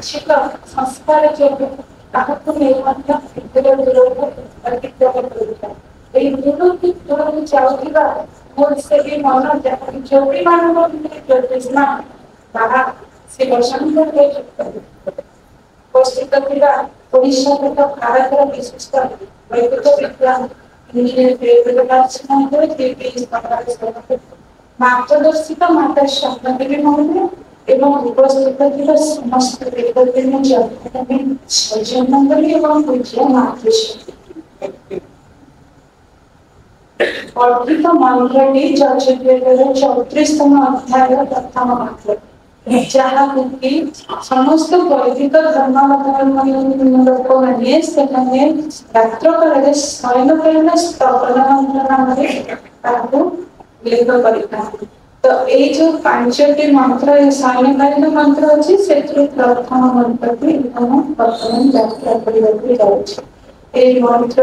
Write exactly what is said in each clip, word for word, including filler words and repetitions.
शिक्षित संस्कार जो ତାହାକୁ ନେଇ ମଧ୍ୟ ଭିତରେ ଦୂରକୁ ଅତିକ୍ରମ କରୁଥାଏ। ଏହି ଦୂରକୁ ଦୂରକୁ ଯାଉଥିବା ମୋର ସେହି ମନ ଯାହାକି ଯୋଗୀମାନଙ୍କ ଭିତରେ ଜ୍ୟୋତିଷ୍ମା ତାହା ସେ ବର୍ଷାଙ୍କର ଉପସ୍ଥିତ ଥିବା ଓଡ଼ିଶା ତଥା ଭାରତର ବିଶିଷ୍ଟ ବୈଦିକ ବିଦ୍ୱାନ ମାର୍ଗଦର୍ଶିତ ମାତା ସ୍ୱପ୍ନଦେବୀ ମହୋଦୟ ଏବଂ ଉପସ୍ଥିତ ଥିବା ସମସ୍ତ ଦେବଦେବୀ ଜଗନ୍ନାଥୀ ଏବଂ ପୂଜ୍ୟ ମାତୃଶ୍ରୀ अर्पित मंत्रटी चतुर्वेदर चौतीसतम अध्याय प्रथम मंत्र जहाँ कि समस्त वैदिक धर्मावलंबी लोक मैंने से रात्र काल शयन कालीन स्तवन मंत्र नाम लेख कर तो ये जो पांचटी मंत्र शयन कालीन मंत्र अच्छी से प्रथम मंत्र की वर्तमान यात्रा करने मंत्र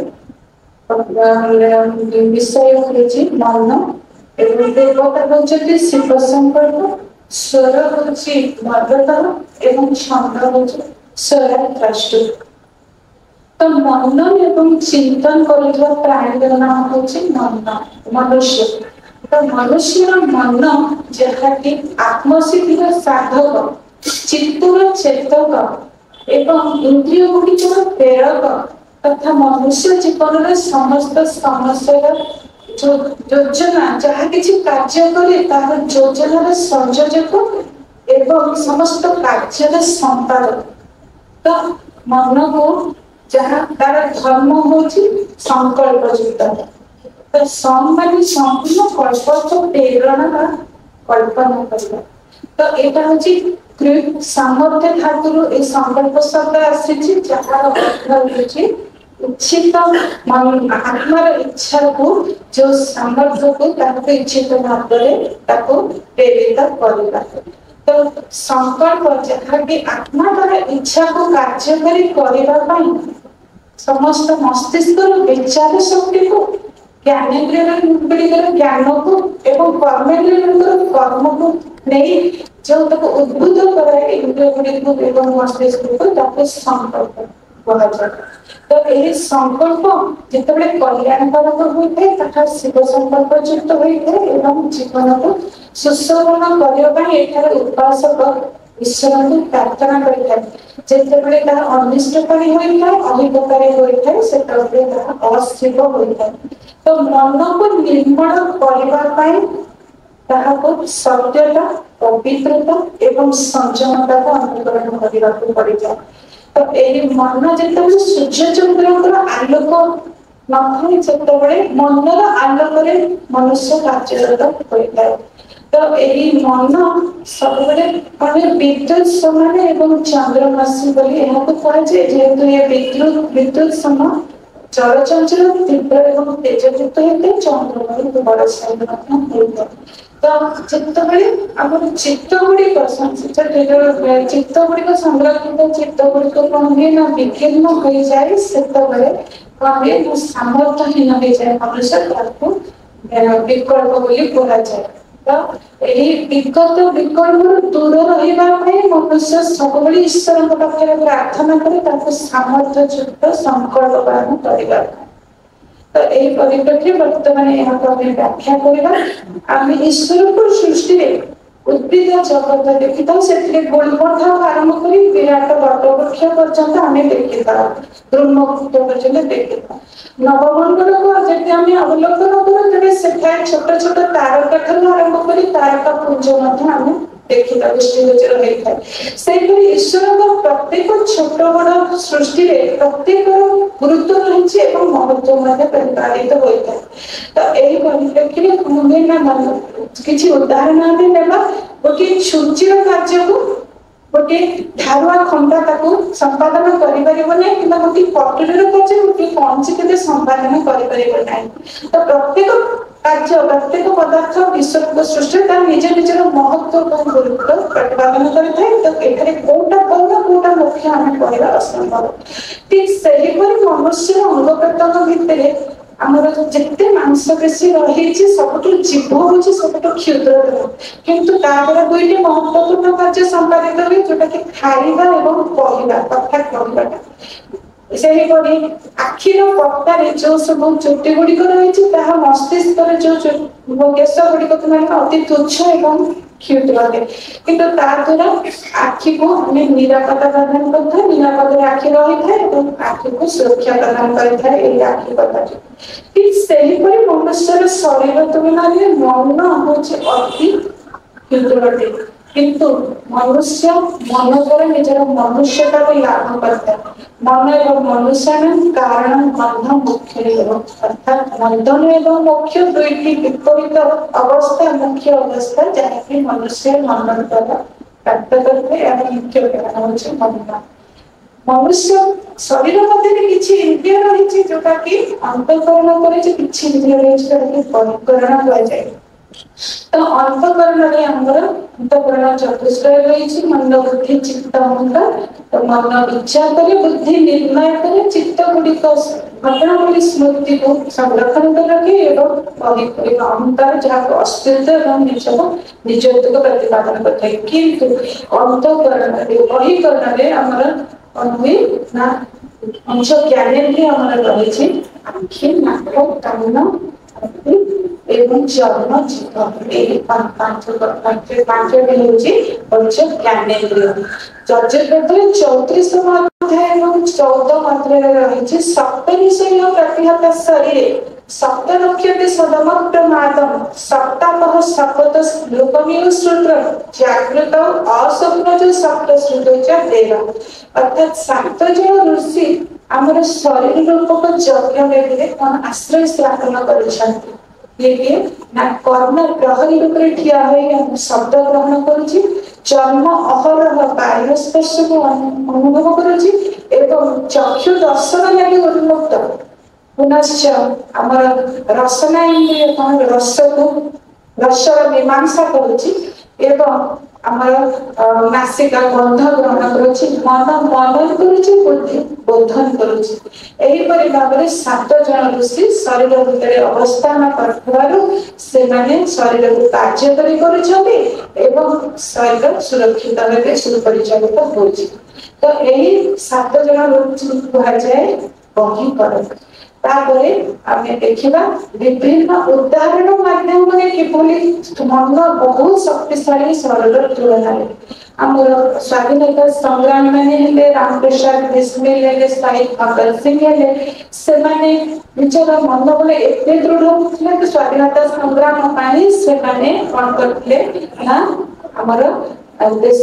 विषय होची मन एवं देवता होचती शिव संकल्प स्वर होची भद्रतर एवं छंद होची स्वराष्ट्र तो मन एवं चिंतन करुवा प्राणी नाम होची मन मनुष्य तो मनुष्य मन जहाँकि आत्मसिद्धि साधक चित्तर चेतक एवं इंद्रिय गुड़िकर प्रेरक तथा मनुष्य जीवन में समस्त समस्या योजना जहाँ किसी कार्य करे तार योजनार संयोजक एवं समस्त कार्य संपादक तो मन को जहाँ तार धर्म होची संकल्प युक्त तो सम माने संपूर्ण कल्प प्रेरणा कल्पना करना तो यहाँ हूँ कृत सामर्थ्य धातु ए संकल्प शब्द आसी जहाँ अर्थ होची इच्छित आत्मार इच्छा को जो सामर्थ्य को इच्छित भाव प्रेरित करना तो संकल्प जहाँ कि आत्मा द्वारा इच्छा को कार्यकारी करने समस्त मस्तिष्क विचार शक्ति को ज्ञानेन्द्रियर ज्ञान को एवं कर्मेन्द्रियर कर्म को नहीं जो तक उद्भूत कराए इंद्रिय गुड़ी एवं मस्तिष्क को संकल्प तो यही संकल्प जिते कल्याणकारक होता है शिव संकल्प युक्त होता है एवं जीवन को सुशोभन करने उपासक ईश्वर को प्रार्थना करता है जिते अनिष्टकारी होता है अहितकारी होता है से अशिव होता है तो मन को निर्मल करने सत्यता पवित्रता एवं संयमता को अनुकरण करने पड़ जाए तो यही मन जिते सूर्य चंद्र आलोक न थाए मनर आलोक मनुष्य कार्यरत होता है तो यही मन सब विद्युत समान एवं चंद्रमासी कहुए जेहेतु ये विद्युत विद्युत सम जलचंचल तीव्र एवं तेजयुक्त होते चंद्रमा बड़ साइज होता तो जिते आम चित्त गुड़िक चित्त गुड़िक संग्रहित चित्त गुड़िक कौन हुए ना विकीर्ण हो जाए से कौन हुए सामर्थ्यहीन हो जाए मनुष्य विकल्प बोली कहुए तो यही विगत विकल्प दूर रही मनुष्य सब ईश्वर पाखे प्रार्थना करे सामर्थ्ययुक्त संकल्प पालन करने तो यही परिप्रेक्षी बर्तमान यहाँ व्याख्या करवा आम ईश्वर को सृष्टि उद्भिद जगत देखी था से गोलमठ आरंभ कर विराट बटवृक्ष पर्यंत आम देखी था ब्रह्मपुत्र पर्यंत देखी था नवमंडल को जब आम अवलोकन करें से छोट छोट तारका ठार आरंभ कर तारका पुंज आम देखी था दृष्टिगोचर होता है से ईश्वर प्रत्येक छोट बड़ सृष्टि प्रत्येक गुरुत्व रही महत्व प्रतिपादित होता है तो यही परिप्रेक्षी किसी उदाहरण आम ना गोटे सूचीर कार्य को गोटे धारुआ खंडा संपादन कर गोटे कटोर कार्य गोटे कौन से संपादन कर तो प्रत्येक कार्य प्रत्येक पदार्थ विश्व सृष्टि निज निजर महत्व गुरुत्व प्रतिपादन करता है तो ये कौटा कहना कौटा मुख्य आम कहना असंभव ठीक से मनुष्य अंग प्रत्यंग भितर ଆମର ଯେତେ ମାଂସपेशी ରହିଛି ସବୁଠୁ ଜୀବ ହଉଛି ସବୁଠୁ କ୍ଷୁଦ୍ରତମ, କିନ୍ତୁ ତା ଦ୍ୱାରା ଦୁଇଟି ମହତ୍ୱପୂର୍ଣ୍ଣ କାର୍ଯ୍ୟ ସମ୍ପାଦିତ ହୁଏ, ଯୋଉଟା କି ଖାଇବା ଏବଂ କହିବା, କଥା କହିବାଟା। ସେହିପରି ଆଖିର ପତାରେ ଯୋଉ ସବୁ ଚୁଟି ଗୁଡିକ ରହିଛି ତାହା ମସ୍ତିଷ୍କରେ ଯୋଉ କେଶ ଗୁଡିକ ଅତି ତୁଚ୍ଛ ଏବଂ କ୍ଷୁଦ୍ର ଅଟେ, କିନ୍ତୁ ତା ଦ୍ୱାରା ଆଖିକୁ ଆମେ ନିରାପଦ ପ୍ରଦାନ କରିଥାଏ, ନିରାପଦରେ ଆଖି ରହିଥାଏ ଏବଂ ଆଖିକୁ ସୁରକ୍ଷା ପ୍ରଦାନ କରିଥାଏ ଏଇ ଆଖି ପତାଟି। ଠିକ୍ ସେହିପରି ମନୁଷ୍ୟର ଶରୀର ତୁଳନାରେ ମନ ହଉଛି ଅତି କ୍ଷୁଦ୍ରଟେ, କିନ୍ତୁ ମନୁଷ୍ୟ ମନ ଦ୍ୱାରା ନିଜର ମନୁଷ୍ୟତାକୁ ଲାଭ କରିଥାଏ। ମନ ଏବଂ ମନୁଷ୍ୟ କାରଣ ବନ୍ଧ ମୁଖ୍ୟ ଅର୍ଥାତ୍ ବନ୍ଧନ ଏବଂ ମୋକ୍ଷ ଦୁଇଟି ବିପରୀତ ଅବସ୍ଥା, ମୁଖ୍ୟ ଅବସ୍ଥା ଯାହାକି ମନୁଷ୍ୟ ମନ ଦ୍ୱାରା ପ୍ରାପ୍ତ କରିଥାଏ। ଏହାର ମୁଖ୍ୟ କାରଣ ହଉଛି ମନ। ମନୁଷ୍ୟ ଶରୀର ମଧ୍ୟରେ କିଛି ଇନ୍ଦ୍ରିୟ ରହିଛି ଯୋଉଟା କି ଅନ୍ତଃକରଣ କରିଛି, କିଛି ଇନ୍ଦ୍ରିୟ ରହିଛି ଯୋଉଟାକି ବହିଃକରଣ କୁହାଯାଏ। ତ ଅନ୍ତଃକରଣରେ ଆମର ଅନ୍ତଃକରଣ ଚତୁଷ୍ଟୟ ରହିଛି, ମନ, ବୁଦ୍ଧି, ଚିତ୍ତ, ଅହଙ୍କାର। ତ ମନ ବିଚାର କରେ, ବୁଦ୍ଧି ନିର୍ଣ୍ଣୟ କରେ, ଚିତ୍ତ ଗୁଡିକ ଘଟଣା ଗୁଡି ସ୍ମୃତିକୁ ସଂରକ୍ଷଣ କରି ରଖେ ଏବଂ ଅହଙ୍କାର ଯାହାକୁ ଅସ୍ତିତ୍ୱ ଏବଂ ନିଜର ନିଜତ୍ୱକୁ ପ୍ରତିପାଦନ କରିଥାଏ। କିନ୍ତୁ ଅନ୍ତଃକରଣରେ ବହିଃକରଣରେ ଆମର କଣ ହୁଏ ନା ପଞ୍ଚ ଜ୍ଞାନେନ୍ଦ୍ରିୟ ଆମର ରହିଛି, ଆଖି, ନାକ, କାନ ଏବଂ ଚର୍ମ, ଜିଭ। ଏହି ପାଞ୍ଚଟି ହେଉଛି ପଞ୍ଚ ଜ୍ଞାନେନ୍ଦ୍ରିୟ। ଯଜୁର୍ବେଦରେ ଚଉତିରିଶତମ ଅଧ୍ୟାୟ ଏବଂ ଚଉଦ ମାତ୍ରାରେ ରହିଛି ସପ୍ତ ବିଷୟ ପ୍ରତିହତ ଶରୀରେ ସପ୍ତ ଲକ୍ଷ୍ୟତେ ସଦମପ୍ରମାଦମ ସପ୍ତାପହ ଶପଥ ଲୋକମିୟ ସୂତ୍ର ଜାଗୃତ ଅସ୍ୱପ୍ନ ଯୋଉ ସପ୍ତ ଶ୍ରୁତୋଚ ଦେବ। ଅର୍ଥାତ୍ ସାତ ଜଣ ଋଷି ଆମର ଶରୀର ରୂପକ ଯଜ୍ଞ ବେଦୀରେ କଣ ଆଶ୍ରୟ ସ୍ଥାପନ କରିଛନ୍ତି। କିଏ କିଏ ନା କର୍ମ ପ୍ରହରୀ ରୂପରେ ଠିଆ ହୋଇ ଶବ୍ଦ ଗ୍ରହଣ କରୁଛି, ଚର୍ମ ଅହରହ ବାୟୁ ସ୍ପର୍ଶକୁ ଅନୁଭବ କରୁଛି ଏବଂ ଚକ୍ଷୁ ଦର୍ଶନ ଲାଗି ଉନ୍ମୁକ୍ତ। ପୁନଶ୍ଚ ଆମର ରସନା ଇନ୍ଦ୍ରିୟ କଣ ରସକୁ ରସର ମୀମାଂସା କରୁଛି ଏବଂ ଆମର ନାସିକା ଗନ୍ଧ ଗ୍ରହଣ କରୁଛି, ମନ ମନନ କରୁଛି, ବୁଦ୍ଧି ବୋଧନ କରୁଛି। ଏହିପରି ଭାବରେ ସାତ ଜଣ ଋଷି ଶରୀର ଭିତରେ ଅବସ୍ଥାନ କରୁଥିବାରୁ ସେମାନେ ଶରୀରକୁ କାର୍ଯ୍ୟକାରୀ କରୁଛନ୍ତି ଏବଂ ଶରୀର ସୁରକ୍ଷିତ ଭାବେ ସୁପରିଚାଳିତ ହେଉଛି। ତ ଏହି ସାତ ଜଣ ଋଷିଙ୍କୁ କୁହାଯାଏ ବହିଃକରଣ। ତାପରେ ଆମେ ଦେଖିବା ବିଭିନ୍ନ ଉଦାହରଣ ମାଧ୍ୟମରେ କିଭଳି ମନ ବହୁତ ଶକ୍ତିଶାଳୀ ଶରୀର ତୁଳନାରେ। ଆମର ସ୍ୱାଧୀନତା ସଂଗ୍ରାମୀ ମାନେ ହେଲେ ରାମପ୍ରସାଦ ବିସ୍ମିଲ ହେଲେ, ଶହୀଦ ଭଗତ ସିଂ ହେଲେ, ସେମାନେ ନିଜର ମନୋବଳ ଏତେ ଦୃଢ ଥିଲା କି ସ୍ୱାଧୀନତା ସଂଗ୍ରାମ ପାଇଁ ସେମାନେ କଣ କରିଥିଲେ ନା ଆମର ଦେଶ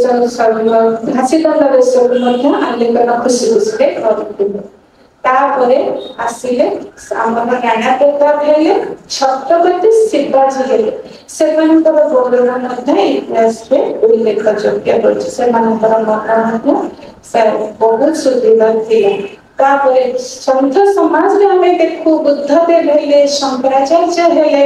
ଘାସି ଦଣ୍ଡ ଦେଶକୁ ମଧ୍ୟ ଆଲିଙ୍ଗନ ଖୁସି ଖୁସିରେ କରିଥିଲେ। ତାପରେ ଆସିଲେ ଆମର ରାଣା ପ୍ରତାପ ହେଲେ, ଛତ୍ରପତି ଶିବାଜୀ ହେଲେ, ସେମାନଙ୍କର ବର୍ଣ୍ଣନା ମଧ୍ୟ ଇତିହାସରେ ଉଲ୍ଲେଖଯୋଗ୍ୟ ରହିଛି। ସେମାନଙ୍କର ମତ ମଧ୍ୟ ବହୁତ ସୁଦୃଢ ଥିଲା। ତାପରେ ସନ୍ଥ ସମାଜରେ ଆମେ ଦେଖୁ ବୁଦ୍ଧଦେବ ହେଲେ, ଶଙ୍କରାଚାର୍ଯ୍ୟ ହେଲେ,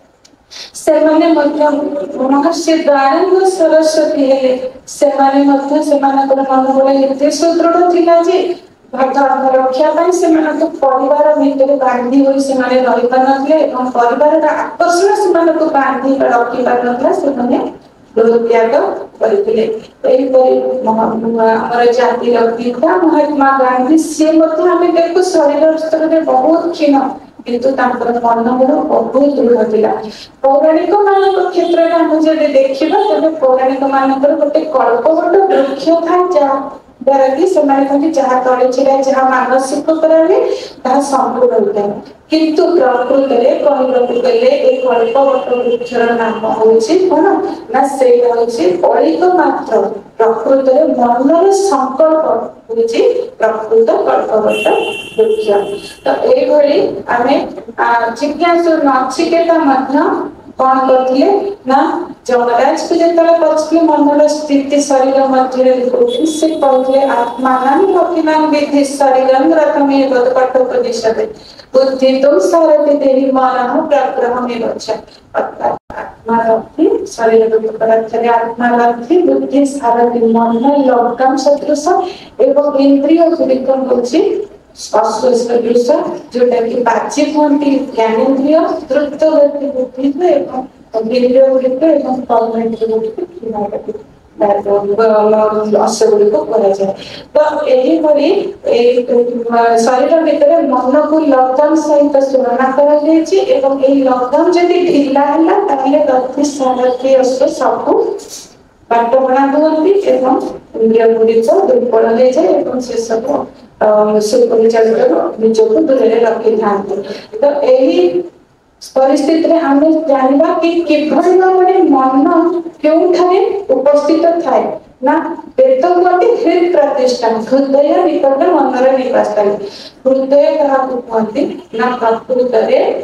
ସେମାନେ ମଧ୍ୟ ମହର୍ଷି ଦୟାନନ୍ଦ ସରସ୍ୱତୀ ହେଲେ, ସେମାନେ ମଧ୍ୟ ସେମାନଙ୍କର ମନୋବଳ ଏତେ ସୁଦୃଢ ଥିଲା ଯେ ଧର୍ମ ରକ୍ଷା ପାଇଁ ସେମାନଙ୍କୁ ପରିବାର ଭିତରେ ବାନ୍ଧି ହୋଇ ସେମାନେ ରହିପାରୁନଥିଲେ ଏବଂ ପରିବାରର ଆକର୍ଷଣ ସେମାନଙ୍କୁ ବାନ୍ଧି ରଖି ପାରୁନଥିଲା, ସେମାନେ ଗୃହତ୍ୟାଗ କରିଥିଲେ। ଏହିପରି ଆମର ଜାତିର ପିତା ମହାତ୍ମା ଗାନ୍ଧୀ, ସିଏ ମଧ୍ୟ ଆମେ ଦେଖୁ ଶରୀର ସ୍ତରରେ ବହୁତ କ୍ଷୀଣ କିନ୍ତୁ ତାଙ୍କର ମନୋବଳ ବହୁତ ଦୃଢ ଥିଲା। ପୌରାଣିକ ମାନଙ୍କ କ୍ଷେତ୍ରରେ ଆମେ ଯଦି ଦେଖିବା ତେବେ ପୌରାଣିକ ମାନଙ୍କର ଗୋଟେ କଳ୍ପବଟ ବୃକ୍ଷ ଥାଏ, ଯାହା ଦ୍ୱାରା କି ସେମାନେ କହନ୍ତି ଯାହା ତଳେ ଛିଡ଼ା ଯାହା ମାନସିକ କରାହୁଏ ତାହା ସମ୍ପୂର୍ଣ ହୋଇଥାଏ। କିନ୍ତୁ ପ୍ରକୃତରେ କହିବାକୁ ଗଲେ ଏ କଳ୍ପବଟ ବୃକ୍ଷର ନାମ ହଉଛି କଣ ନା ସେଇଟା ହଉଛି କଳିକ ମାତ୍ର। ପ୍ରକୃତରେ ମନର ସଂକଳ୍ପ ହଉଛି ପ୍ରକୃତ କଳ୍ପବଟ ବୃକ୍ଷ। ତ ଏଇଭଳି ଆମେ ଜିଜ୍ଞାସୁ ନଚିକେତା ମଧ୍ୟ କଣ କରିଥିଲେ ନା ଯମରାଜକୁ ଯେତେବେଳେ ପଚାରିଲେ ମନର ସ୍ଥିତି ଶରୀର ମଧ୍ୟରେ ସେ କହିଥିଲେ ଆତ୍ମାନାଂ ଭକ୍ତିନାଂ ବିଧି ଶରୀରଂ ରଥମେବ କଠୋପନିଷଦେ ବୁଦ୍ଧି ତୁ ସାରଥି ଦେହି ମନଃ ପ୍ରଗ୍ରହମେବ ଚ। ଅର୍ଥାତ୍ ଆତ୍ମାରଥି ଶରୀର ରୂପରାକ୍ଷରେ ଆତ୍ମାରଥି ବୁଦ୍ଧି ସାରଥି ମନ ଲଗାମ ସଦୃଶ ଏବଂ ଇନ୍ଦ୍ରିୟ ଗୁଡ଼ିକ ହଉଛି ଅଶ୍ୱ जोटा कि बाच्य कहती ज्ञानेन्द्रिय द्रुत गति बुद्धि वीर्य गुड़िक अश्व गुड़िक कराए। तो यही शरीर भितर मन को लकडाउन सहित तुलना कर लकडाउन जब ढिला है गति सारथी अश्व सबू बाट बना हुआ इंद्रिय गुड़िक दुर्बल हो जाए से सब सुपरिचालित निजको दूर रखी था। तो यही परिस्थिति में आम जानवा कि किभली भाव मन क्यों उपस्थित थाए ना पेट कहते हृदय प्रतिष्ठान हृदय निकट मनर निवास स्थान हृदय क्या कहते ना प्रकृत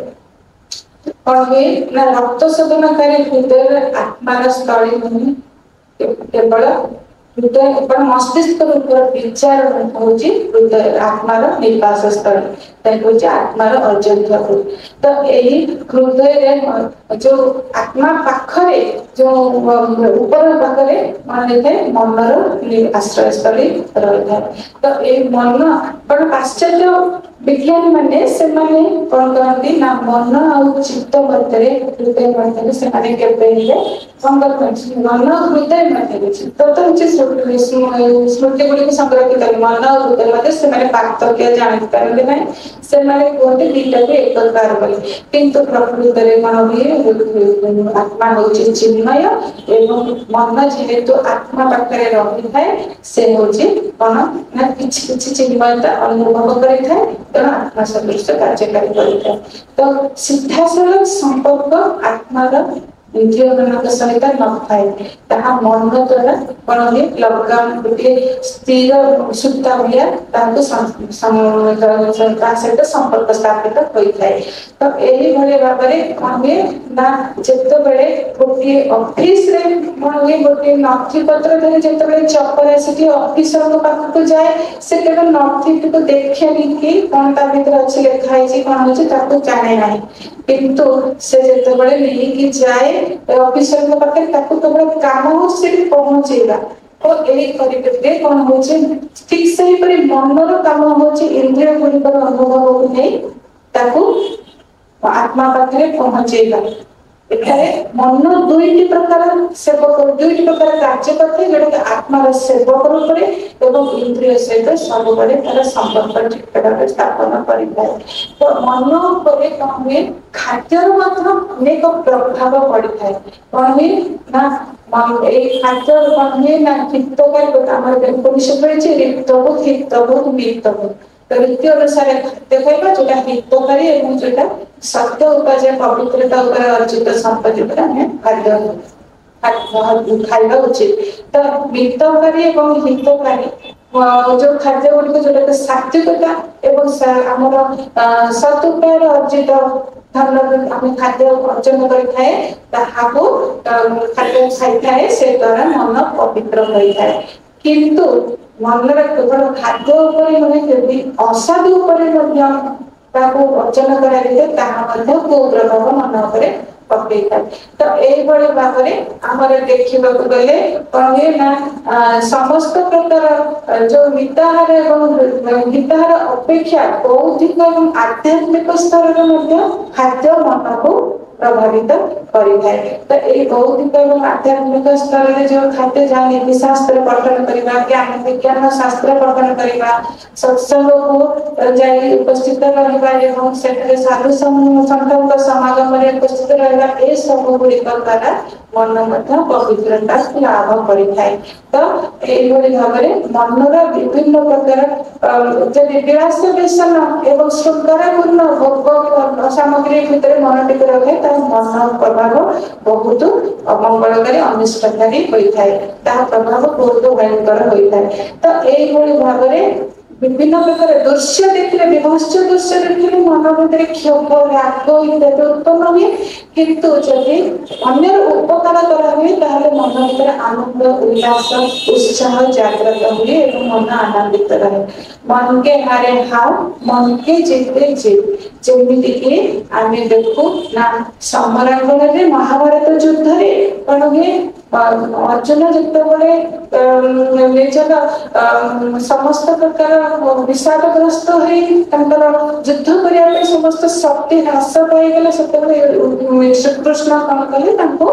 ना रक्त शोधनकारी हृदय आत्मार स्थली नुहे केवल हृदय मस्तिष्क विचार हूँ हृदय आत्मार निवास स्थल आत्मार अयोध्यापुर। तो यही हृदय जो आत्मा पाखरे जो ऊपर पाखरे मान था मनर आश्रय स्थली रही है। तो ये मन पण पाश्चात्य विज्ञानी माने से माने कौन कहती ना मन और चित्त मध्य हृदय मध्य से माने केबे संगत मन हृदय मध्य चित्त तो स्मृति गुड़ी संग्रहित कर मन और हृदय मध्य से माने पार्थक्य जान पारे ना से माने कहते दीटा को एककार बोली किंतु प्रकृत रे मन हुए आत्मा होची चिन्मय एवं मन जेहेतु आत्मा पाखरे रही थाए से होची कोन ना किछि किछि चिन्मयता अनुभव करि थाए तेणु आत्मा सदृश कार्यकारी करिଥାଏ। तो सीधासलख संपर्क आत्मार इंद्रिय मान सहित न थाए ताहा मन द्वारा कौन हुए लकडाउन गोटे स्थिर सुता भाया सहित संपर्क स्थापित होता है। तो यही भाव में कौन हुए ना जिते बड़े गोटे ऑफिस रे कौन हुए गोटे नथी पत्र धरी जिते चपर आसिक ऑफिसर पाखक जाए से केवल नथी को देखेनि कि कौन ता भीतर अच्छी लिखाई कौन हो जाने ना किंतु से जिते नहीं कि जाए ऑफिसर पाखे केवल काम हो पहुंचेगा। तो यही परिप्रेक्षी कौन हो ठीक से मनर काम हो इंद्रिय गुड़िकर अनुभव को नहीं आत्मा पाखे पहुंचेगा। एठारे मन दुईटी प्रकार सेवक दुईटी प्रकार कार्य करते जोटा आत्मार सेवक रूप एवं इंद्रिय सहित सब तार संपर्क ठीक भाव स्थापन करें। तो मन पर कौन हुए खाद्यर अनेक प्रभाव पड़ी था कौन हुए ना खाद्य कौन हुए ना हितकारी उपनिषद रही रिक्त बोध हित बोध मित बोध। तो रीति अनुसार खाद्य खाଇବା जोटा हितकारी एवं जोटा सत्य उपाय पवित्रता उपर अर्जित संपत्ति पर हमें खाद्य खाଇବା उचित। तो मितकारी एवं हितकारी जो खाद्य गुड़िक जोटा सात्विकता एवं आमर सत उपाय अर्जित धन आम खाद्य अर्जन करें खाद्य खाई थाए से द्वारा मन पवित्र होता है। किंतु मनर केवल खाद्य नुहे असाधु अर्जन कर कुप्रभाव मन पकई था। तो यही भाव में आमर देखा गले कौन हुए ना समस्त प्रकार जो मिताहार एवं मिताहार अपेक्षा बौद्धिक और आध्यात्मिक स्तर खाद्य मन को प्रभावित करें। तो ये बौद्धिक और आध्यात्मिक स्तर में जो खाद्य जहाँ नीति शास्त्र पठन करवा ज्ञान विज्ञान शास्त्र पठन करवा सत्संग को जाई उपस्थित रहा साधु संत समागम उपस्थित रहा ये सब गुड़िक द्वारा मन पवित्रता लाभ करें। तो यही भाव में मनर विभिन्न प्रकार जब विलास व्यसन एवं श्रृंखलापूर्ण भोग सामग्री भितर मन टी रखे मन प्रभाव बहुत अमंगलकारी अनिष्टकारी होता है प्रभाव बहुत भयंकर होता है। तो यही भाव में विभिन्न प्रकार दृश्य देखने विभत्स दृश्य देखने मन भर क्षोभ राग इत्यादि उत्पन्न हुए किंतु जब अन्य उपकार करा हुए मन भर आनंद उल्लास उत्साह जागृत हुए मन आनंदित रहे। मन के हारे हाव मन के जीते जीत जमीती कि आम देखू ना समरांगण में महाभारत युद्ध कौन हुए अर्जुन जितेबाला निजर समस्त प्रकार विषादग्रस्त हो युद्ध करने समस्त शक्ति ह्रास पाईगले से श्रीकृष्ण कौन कले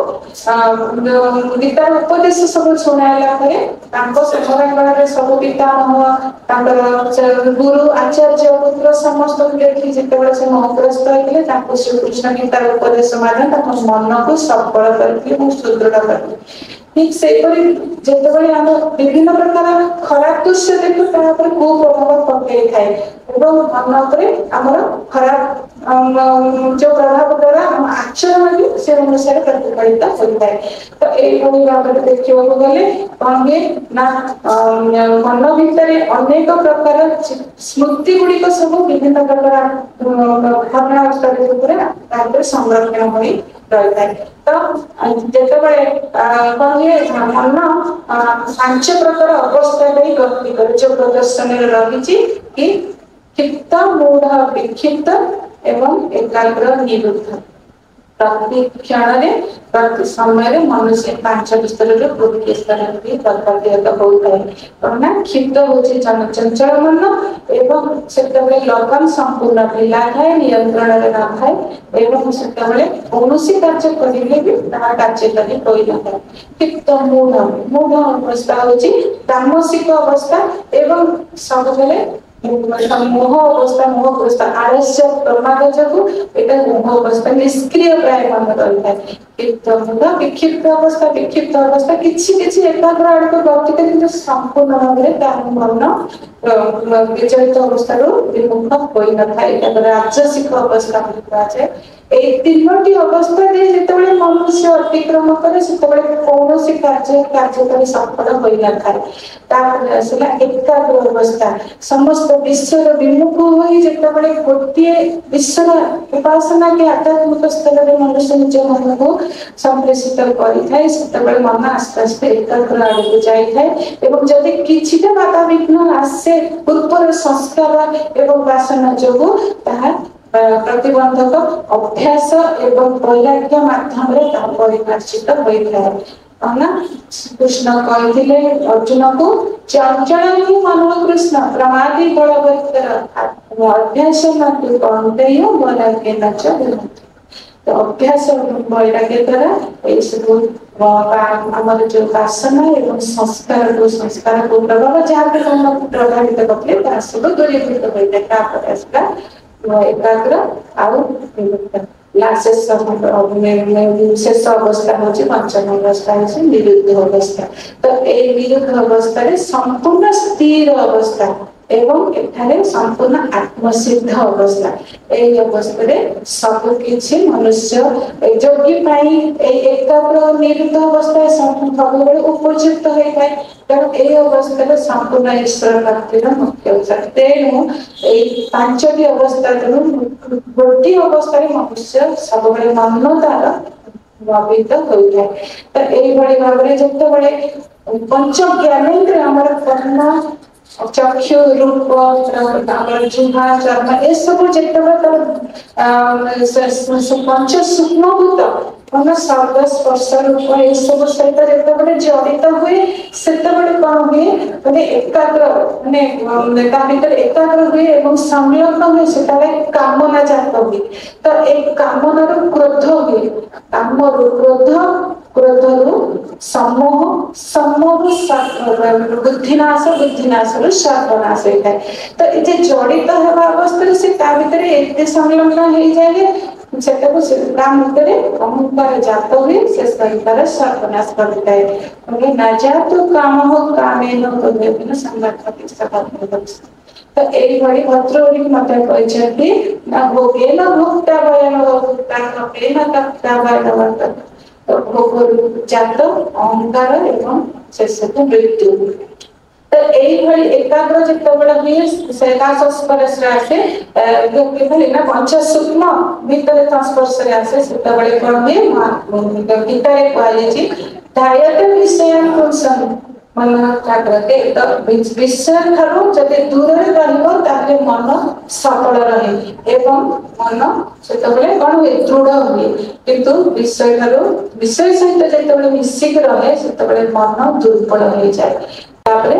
गीतार उपदेश सब शुणाइला समय सब पितामह गुरु आचार्य पुत्र समस्त देखी जिते से मोहग्रस्त होते श्रीकृष्ण गीतार उपदेश माध्यम मन को सबल करते सुदृढ़ करते ठीक से जिते आम विभिन्न प्रकार खराब दृश्य देखु कुप्रभाव पकई थाए मन आमर खराब जो प्रभाव द्वारा आचरण भी से अनुसार प्रतिफलित होता है। तो यही भाव में देखा गले कौन ये ना मन भितर अनेक प्रकार स्मृति गुड़िक सब विभिन्न प्रकार भावना संरक्षण हो रही है। तो जितेबाला कौन ये मन पांच प्रकार अवस्था गति कर जो प्रदर्शन रही कि क्षिप्त मूढ़ विक्षिप्त एवं एकाग्र निरुद्ध प्रति क्षण प्रति समय मनुष्य पांच स्तर गोटे स्तर तत्परता होता है क्षिप्त हूँ चंचल मन एवं से लगन संपूर्ण ढिला थाए नियंत्रण न थाए एवं से कौन कार्य करेंगे भी कार्यकारी हो न था। क्षिप्त मूढ़ मूढ़ अवस्था हूँ तामसिक अवस्था एवं सब मोह अवस्था मोह अवस्था आलस्य प्रमाद जो ये मोह अवस्था निष्क्रिय प्राय मन रही है। विक्षिप्त अवस्था विक्षिप्त अवस्था किसी किसी एकाग्र आड़ को गति कर संपूर्ण भाव मन विचलित अवस्था विमुख हो न था राजसिक अवस्था कहुए ए तीनोटी अवस्था जिते मनुष्य अतिक्रम करे से कौन कार्य कार्यकारी सफल हो न था आसला एकाग्र अवस्था समस्त विश्व विमुख हो जिते गोटे विश्व उपासना के आध्यात्मिक स्तर में मनुष्य निज मन को संप्रेषित करें से मन आस्ते आस्ते एकाग्र आड़ को जाए जदि किसी बाधा विघ्न आसे पूर्व संस्कार एवं वासना जो प्रतिबंधक अभ्यास एवं वैराग्य माध्यम परिमार्जित होता है। कृष्ण कहते अर्जुन को चंचल ही मनो कृष्ण प्रमादी बलवत्तर अभ्यास कौंतेय वैराग्य न तो अभ्यास वैराग्य द्वारा आमर जो वासना एवं संस्कार को संस्कार को प्रभाव जहाँ पे प्रभावित करते सब दूरीभूत होता है एकाग्र आउ शेष शेष अवस्था हूँ पंचम अवस्था हूँ निरुद्ध अवस्था। तो ये निरुद्ध अवस्था संपूर्ण स्थिर अवस्था एवं एठारे संपूर्ण आत्मसिद्ध अवस्था यही अवस्था सब किछि मनुष्य योगी एकाग्र निरुद्ध अवस्था सब उपयुक्त होता है तेणु ये अवस्था संपूर्ण ईश्वर प्राप्तिर मुख्य अवस्था तेणु पांचटी अवस्था गोटे अवस्था मनुष्य सब मन तार भावित होता है। तो यही भाव में जिते पंच ज्ञानेन्द्रिय आमर कर्ण चक्षु रूप जिह्वा चर्म ये सब जिते पंच सूक्ष्मभूत मन शब्द स्पर्श रूप ये सब सहित जिते जड़ित हुए से कौन हुए मैंने एकाग्र मैंने एकाग्र हुए और संलग्न हुए से कामना जात हुए। तो एक कामनार क्रोध हुए काम क्रोध क्रोध सम्मोह सम्मोह बुद्धिनाश बुद्धिनाश सर्वनाश होता है। तो ये जड़ित होगा अवस्था से एत संलग्न हो जाए से अहंकार जात हुए से संसार सर्वनाश करता है न जातु काम हो कामे न संगठन। तो यही भद्रवली मत कहते न भोगे न भोक्ता भय भोक्ता कपे न तप्ता भय तो भोग जात अहंकार एवं शेष मृत्यु। तो यही एकाग्र जिते हुए संस्पर्श आसे पंच सूक्ष्म भीतर संस्पर्श आसे से कौन हुए गीतार कहुई ध्यायते विषयान् पुंसन् मन जागृति तो विषय ठारू जदि दूर रही मन सफल रहे एवं मन से कौन हुए दृढ़ हुए किंतु विषय ठारू विषय सहित जो मिसिक रहे से मन दुर्बल हो जाए।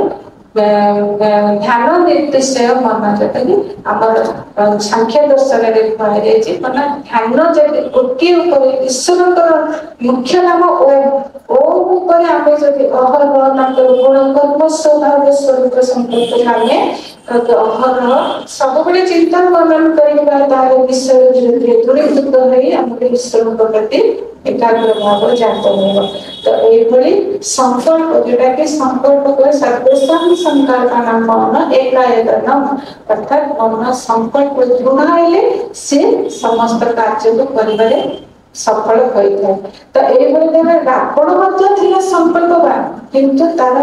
ध्यान निर्दिष्ट मन जो आम सांख्य दर्शन कहु मन ध्यान जब गोटे ईश्वर मुख्य नाम ओम ओम उपर आम जब अहरह गुण कर्म स्वभाव स्वरूप संपर्क आम अहरह सब चिंतन मनन कर विषय धीरे धीरे दूरीभूत हो ईश्वर प्रति एकाग्र भाव जात हो। तो ये संकल्प जोटा कि संकल्प सर्वेशम संकल्पना मन एकायतन अर्थात मन संकल्प दृढ़ हेले से समस्त कार्य को करिबारे सफल होइଥାଏ। तो एभली रावण संकल्पवान किंतु तार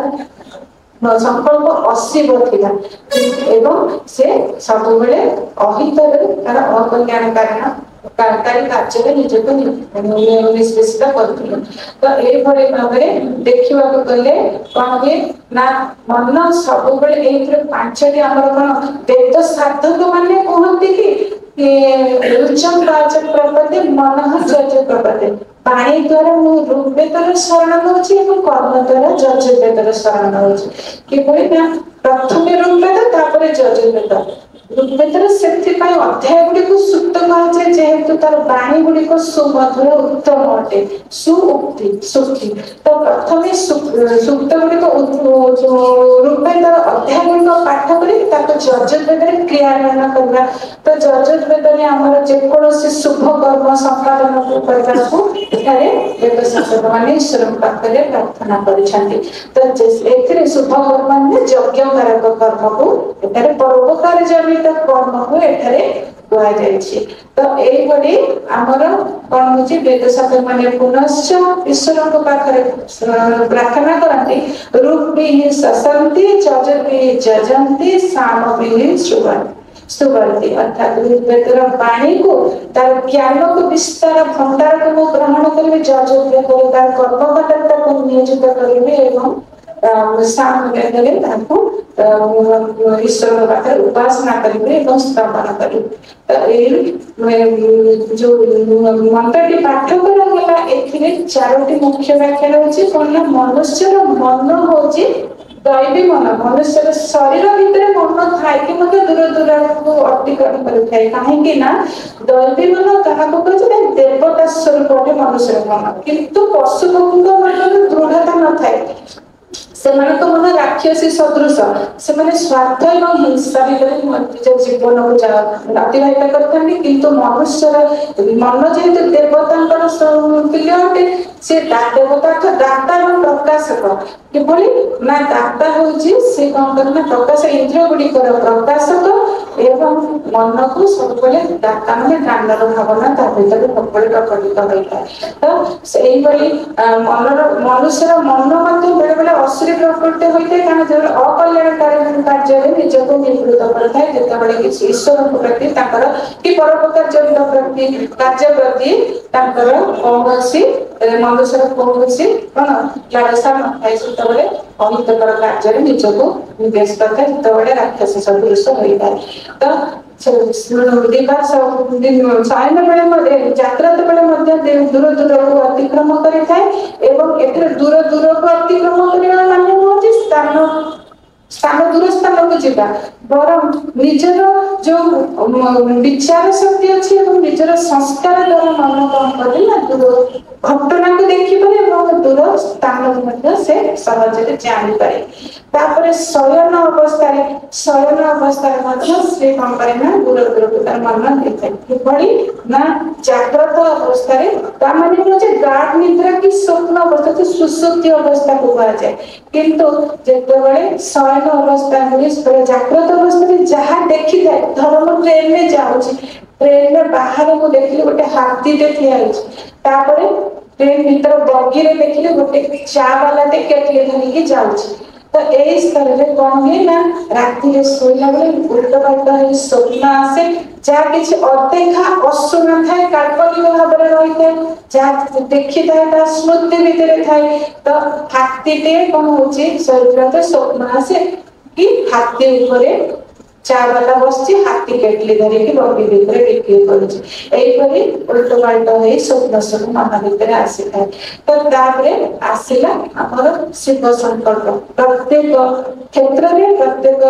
संकल्प अशिव थिला एवं से सब अहित तार अकल्याण कारण कार्य कार्य निजक निष्पेषित कर। तो ये भाव में देखा गले कौन हुए ना मन सब पांचटी आमर कौन वेद साधक मैंने कहते कि रुचम वाचक प्रपदे मन जज प्रपदे पाणी द्वारा मु ऋग्वेदर शरण होछि एवं कर्म द्वारा यजुर्वेदर शरण होछि किबोली ना प्रथम ऋग्वेद तापर यजुर्वेद ऋग्वेदर सेथिपाई अध्याय गुडी को सुक्त कहजे जेहेतु तार वाणी गुडी को सुमधुर उत्तम अटे सुउक्ति सुक्ति। तो प्रथमे सुक्त गुडी को ऋग्वेदर अध्याय गुडी को पाठ करी ताको यजुर्वेदर क्रियान्वयन करबा। तो यजुर्वेद ने हमर जे कोनोसी शुभ कर्म संपादन को करबा को एठारे वेद शास्त्र माने ईश्वर पाखरे प्रार्थना करिछांती। तो एथिरे शुभ कर्म ने यज्ञ कारक कर्म को एठारे परोपकार जनित कर्म को एठारे कुआ जायछि। तो एई बडी हमर कोन होछि वेद शास्त्र माने पुनश्च ईश्वर को पाखरे प्रार्थना करंती रूपी ससंती चजति जजंती सामपि सुवंती सुवर्ती अर्थात वेदर वाणी को तार ज्ञान को विस्तार भंडार को ग्रहण करेंगे यजुर्वेद को तार कर्मकर्ता को नियोजित करेंगे एवं साम वेदरे ताको ईश्वर पाखरे उपासना करेंगे एवं स्थापना करेंगे। तो ए जो मंत्रटी पाठ करा गला एथिरे चारोटी मुख्य व्याख्या रहछि कोन मनुष्यर मन होछि दैवी मन मनुष्य शरीर भितर मन थाए कि दूर दूर को अतिक्रमण कर कहीं दैवी मन क्या कहे देवता स्वरूप मनुष्य मन किंतु पशु पक्षी मन दृढ़ता न थाए से मन राक्षसी सदृश से स्वार्थ और हिंसा निज जीवन को अतिवाहित करते किंतु मनुष्य मन जेहेतु देवता तुल्य अटे से देवता दाता और प्रकाशक किभली ना दाता होची से कौन करना प्रकाश इंद्रिय गुड़िकर प्रकाशक एवं मन को सब दाता माने ज्ञानर भावना ता भीतर सबले प्रकटित होता है। तो से मनर मनुष्यर मन मध्य बेले बेले असुरी प्रकृति होता है कारण जो अकल्याणकारी कार्य निजक निवृत्त करता है जितेबाला किसी ईश्वर प्रति कि परोपकार जनित प्रति कार्य प्रति कौन मनुष्य कौन कौन लालसा नए से अहितकर कार्य निजक निवेश करता है जितेबाला राक्षस सदृश होता है। तो शयन बेले जाग्रत बेले दूर दूर को अतिक्रम कर दूर दूर को अतिक्रम करने माने स्थान स्थान दूर स्थान को जीवा बरम निजर जो विचार शक्ति अच्छी निजर संस्कार द्वारा मन कौन करे दूर घटना को देखिपारे दूर स्थान से सहज जानी पारे। तापर शयन अवस्था शयन अवस्था से कौन करे ना दूर दूर को तार मन देखी ना जाग्रत अवस्था गाढ़ निद्रा की स्वप्न अवस्था सुसुप्ति अवस्था को कहा जाए किंतु जितेबाला शयन अवस्था हुए जाग्रत अवस्था जहाँ देखी था धर्म ट्रेन में जाऊँगी ट्रेन में बाहर को देखिले गोटे हाथी टे ठिया ट्रेन भीतर बगी रे देखिले गोटे चा वाला टे केटली धरिकी जाऊँगी तो यही स्तर में कौन है ना राति शोला बेले उल्टा पाल्टा है स्वप्न आसे जहाँ किसी अदेखा अशुना थाए काल्पनिक भाव में रही है जहाँ देखी था स्मृति भितर थाए तो हाथीटे कौन होची शरीर स्वप्न आसे कि हाथी ऊपरे चा वाला बसची हाथी केटली धरी की बॉडी भीतर टिकी करूची एई परी उल्टा पाल्टा है स्वप्न सब मन भीतर आसी थाए तो तापरे आसिला हमर शिव संकल्प प्रत्येक क्षेत्र में प्रत्येक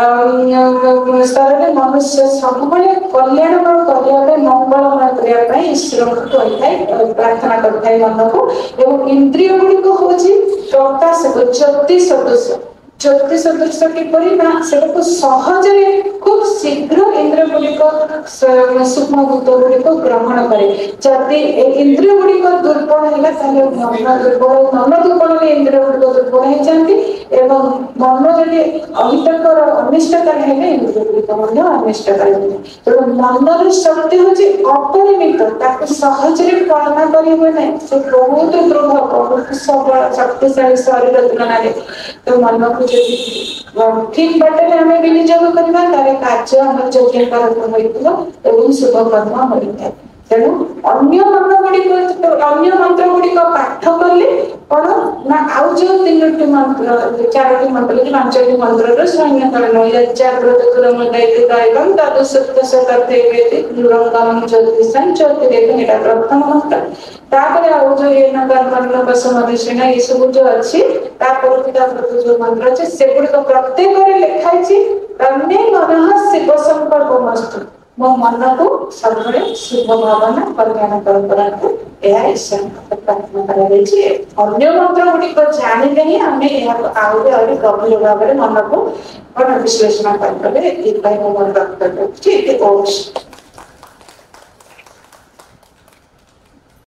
स्तर में मनुष्य सब बड़े कल्याण करने मंगलमय करने ईश्वर को कही प्रार्थना करता मन को एवं इंद्रिय गुड़िक हूँ प्रकाश ज्योति सदृश ज्योति सदृश किपरि ना सेटाको सहजरे खूब शीघ्र इंद्रिय गुड़िक सूक्ष्म भूत गुड़िक ग्रहण करे जदि इंद्रिय गुड़िक दुर्बल है मन दुर्बल मन दुर्बल इंद्रिय गुड़िक दुर्बल हो जाती एवं मन जदि अहितकर अनिष्टकर है इंद्रिय गुड़िक अनिष्टकर तेणु मनर शक्ति हूँ अपरिमित ताको सहजरे पालना करें ना से बहुत दृढ़ बहुत सबल शक्तिशाली शरीर तुलन तो मन को ठीक बाटे में हमें विनियोग करबा तारे कार्य हम योग्य कारक होइतो एवं शुभ कर्म होइଥାଏ तेणु अन्य मंत्र गुड़िक अन्य मंत्र गुड़िक पाठ कले कौन ना आउ जो तीनोटी मंत्र चारोटी मंत्र कि पांचटी मंत्र सैन्य करण जाग्रत दुरमदायित गायकम तद सत्य सकर्ते वेति दुरंगम ज्योतिषं ज्योतिरेक एटा प्रथम मंत्र तापर आउ जो ये नगर वर्ण बसमदिशिना ये सब जो अछि तापर पिता प्रति जो मंत्र अछि सेगुड़िक प्रत्येक रे लिखाइ छी तन्ने मनः शिव संकल्पमस्तु मो मन को सबरे शुभ भावना कल्याण करते यह ईश्वर प्रार्थना कराଯାଇଛି अन्य मंत्र गुड़िक जानिले ही आम आहरी आहरी गभीर भाव में मन को विश्लेषण करें ये मन रक्त